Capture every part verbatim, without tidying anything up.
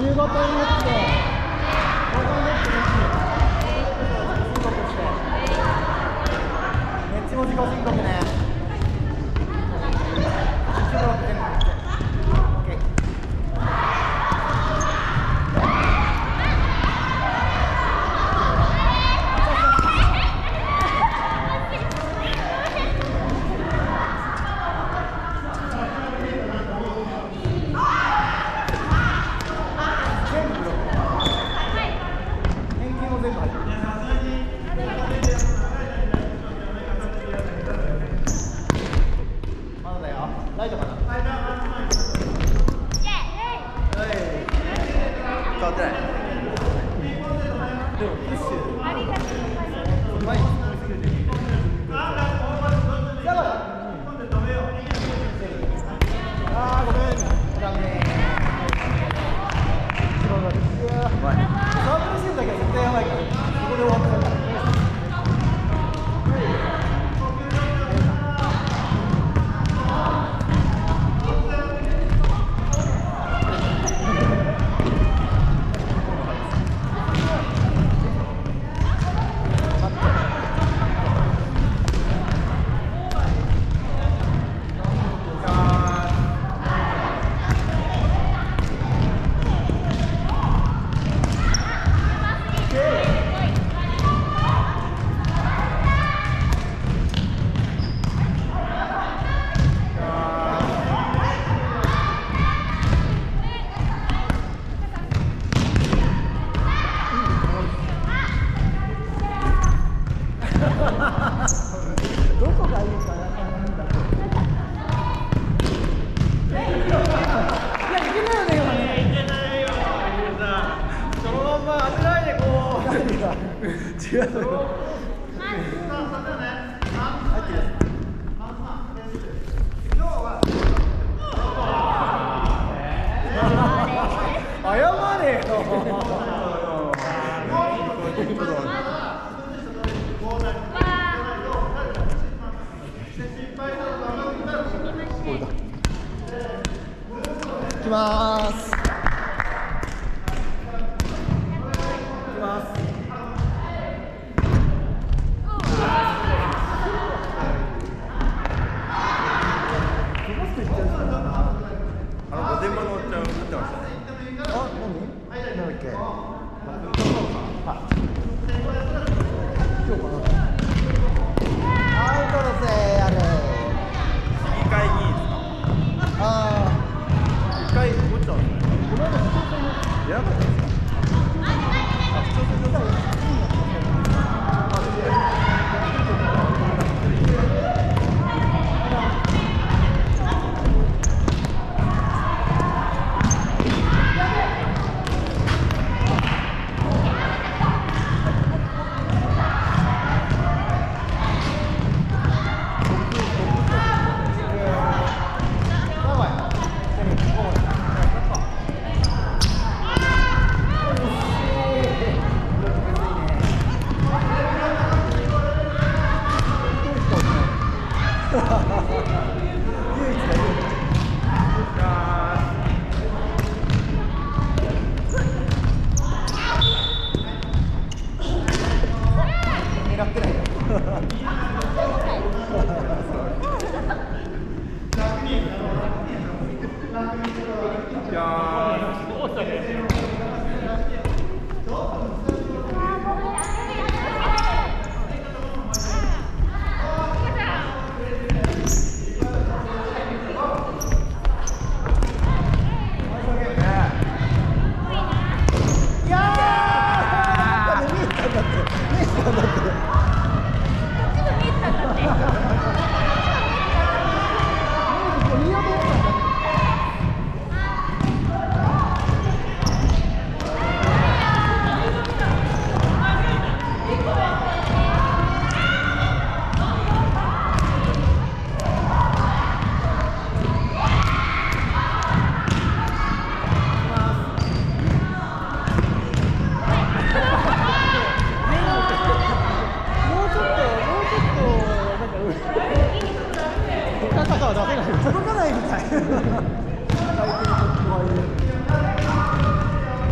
夕方になって午前ネット申告してネッチも自己申告ね。一ブロック全部 OK。 ライトかな。変わってない。でもプッシュ。うまい。やばい。ああごめん。ダメ。うまい。サーブレシーブだけは絶対やばいから。ここで終わったから。どこがいいかな。いや、いけないよね、今ね。いけないよ。そのまんま当てないで、こう。何が。違う。入ってる。謝れよ。いきまーす。いきます。 あの御殿場のおっちゃん打ってましたね。 あ、何？なんだっけ？あ、今日かな。アウトだぜ、あれ。 市議会議員ですか？ ああ。 一回落ちたんですね。 この間市長選やらなかったんですか？あ、市長選だったんですか？届かないみたい。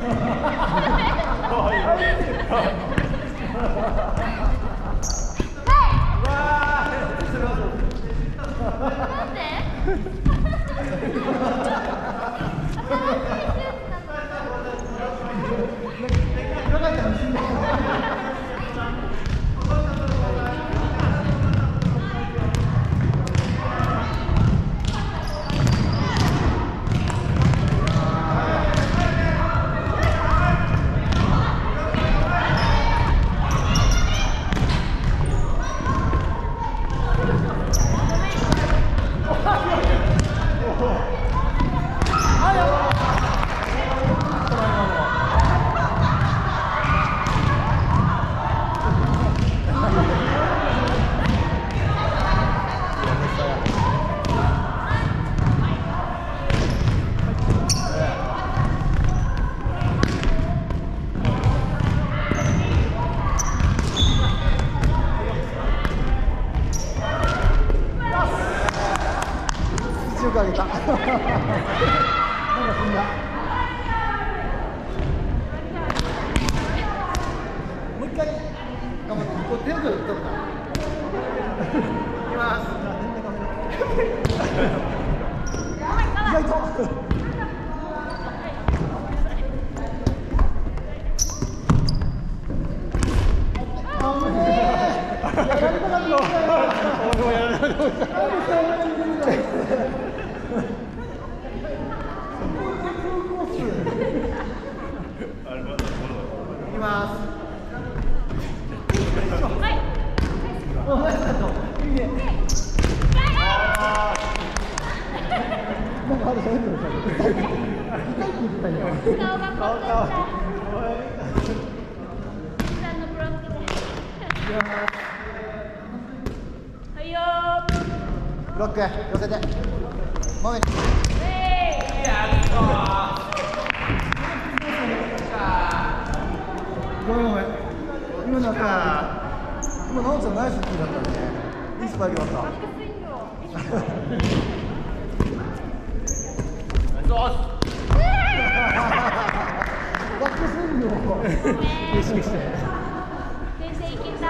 強く上げた。なんか踏んだ。もう一回頑張って。これ手を取るか。いきます。意外と。あ、無理。やられたかった。俺もやられた。いきます。はい。お、ナイスだと。いいね。なんかまだ喋ってる。痛いって言ってたよ。顔が顔顔。はいよ。ブロック寄せて。もみ。ごめんごめん。今なんか今直ちゃんナイスキーだったね。いいスパイクだった。バックスイングを意識して。先生いけた。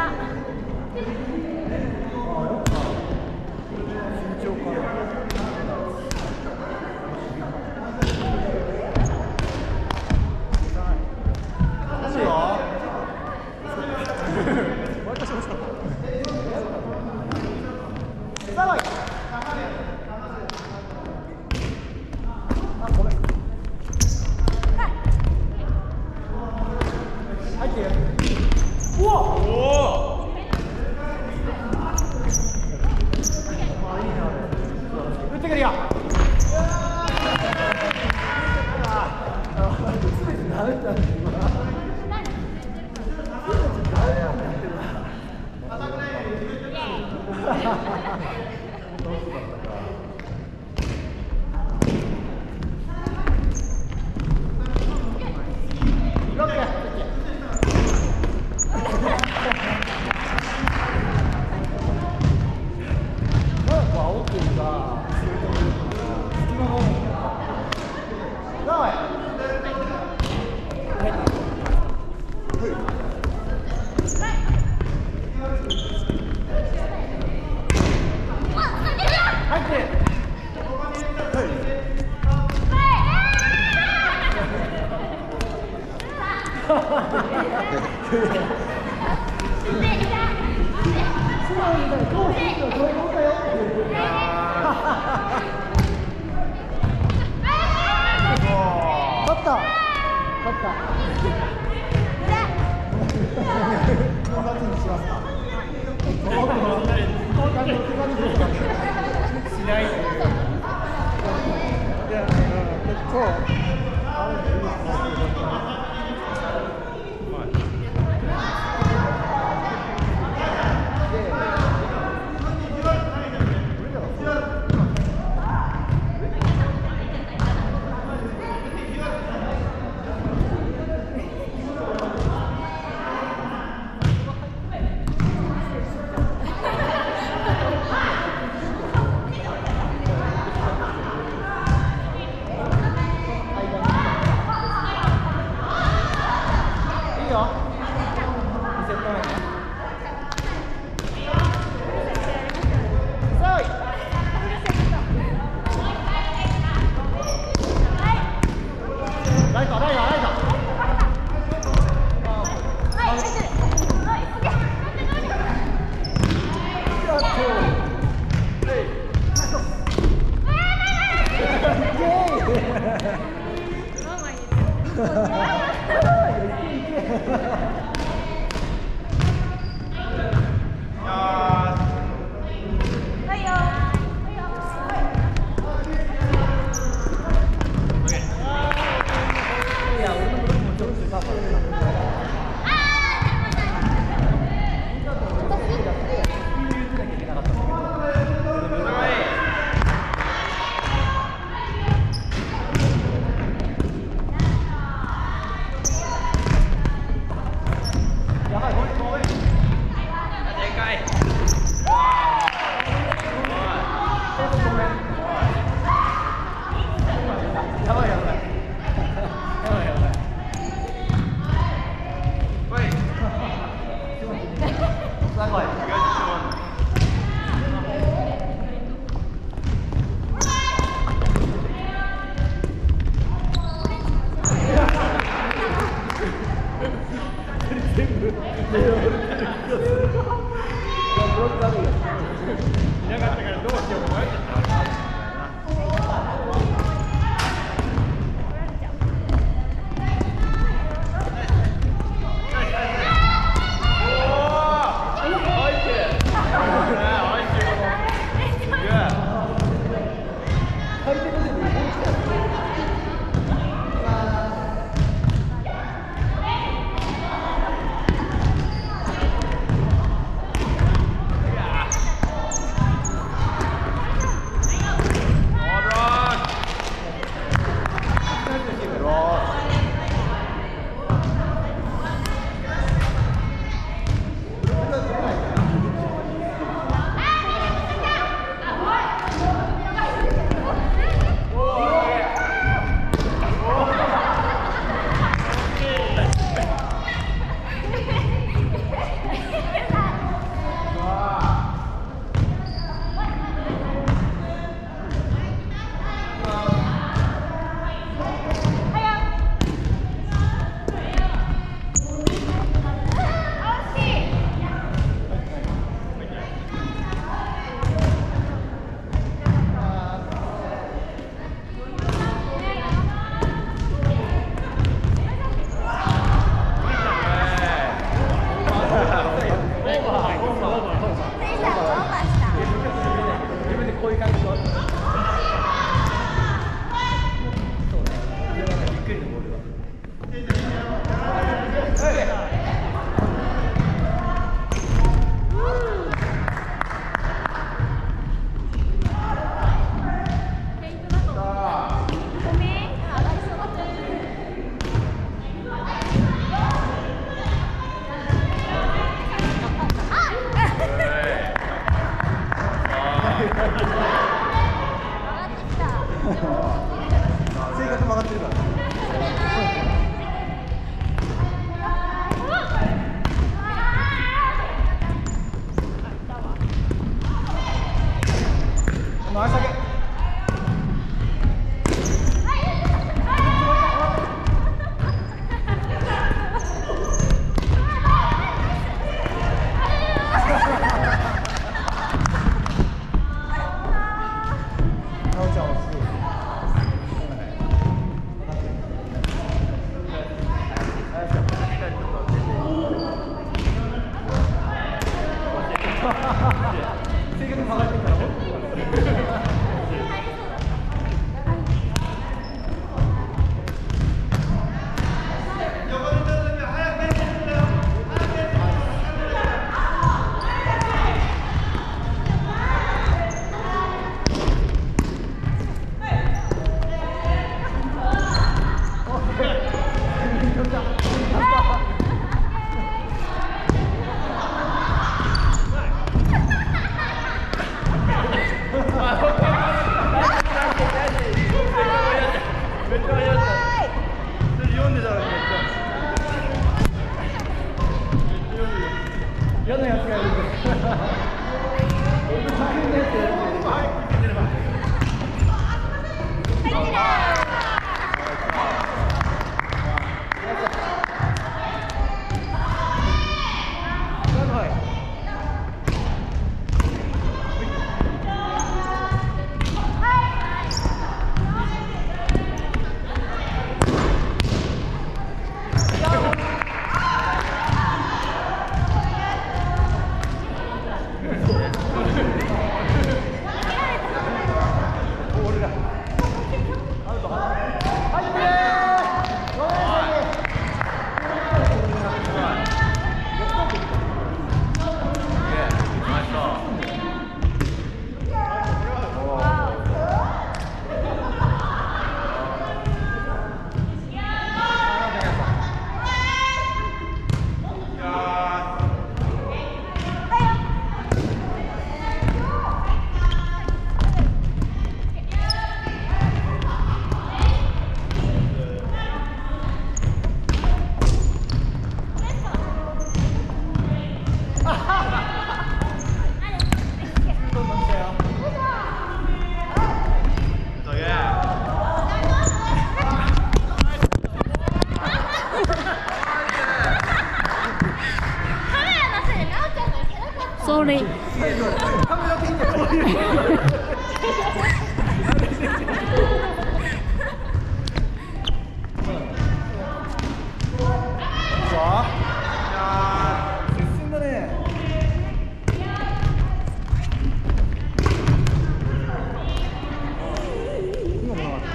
ライトライトライト。 性格曲がってるから。 Sorry. カメラ的にはこういう接戦だね。今のは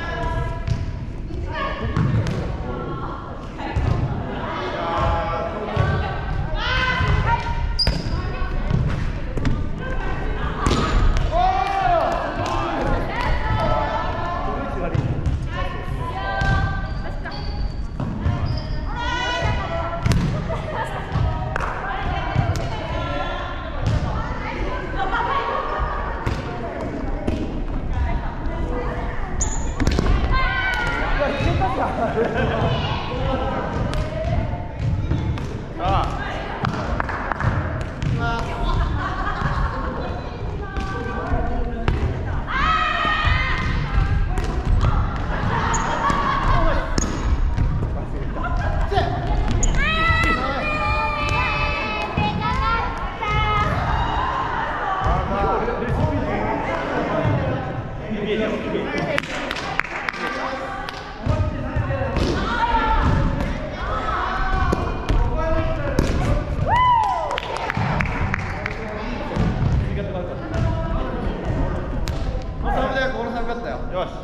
よし。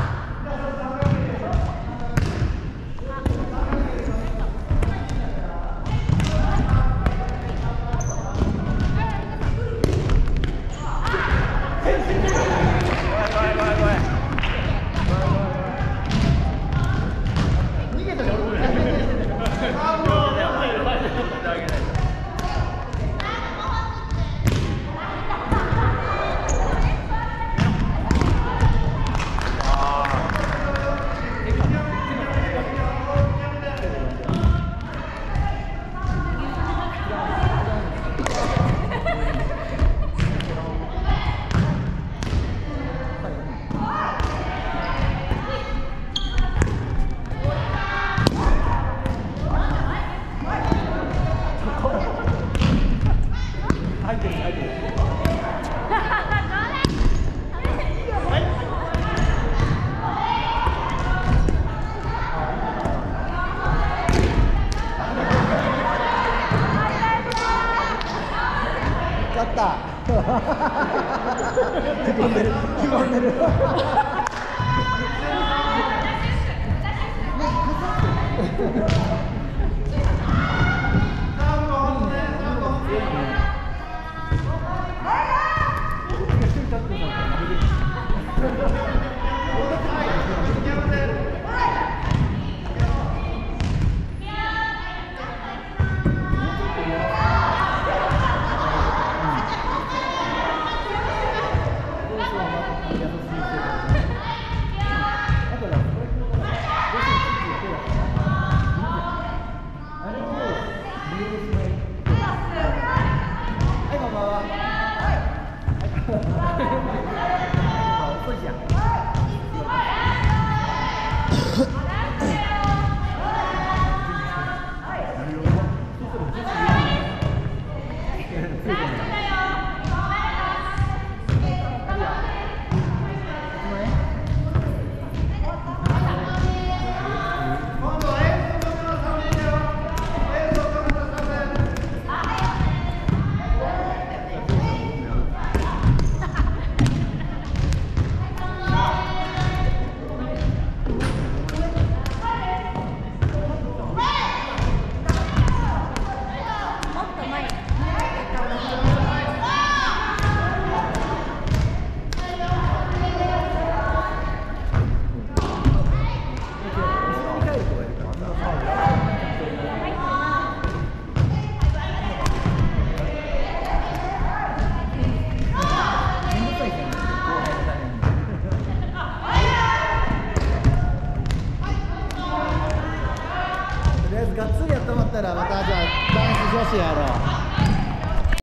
勝った。へこんでる。へこんでる。がっつりやってもらったらまたじゃあ男子女子やろう。